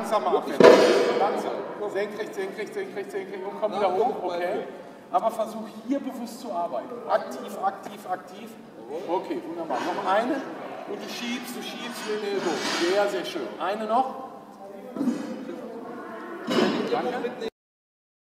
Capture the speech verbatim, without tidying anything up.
langsamer abwärts. Langsam. Senkrecht, senkrecht, senkrecht, senkrecht und komm wieder hoch, okay? Aber versuch hier bewusst zu arbeiten. Aktiv, aktiv, aktiv. Okay, wunderbar. Noch eine und du schiebst, du schiebst mit den Ellbogen. Sehr, sehr schön. Eine noch. Danke.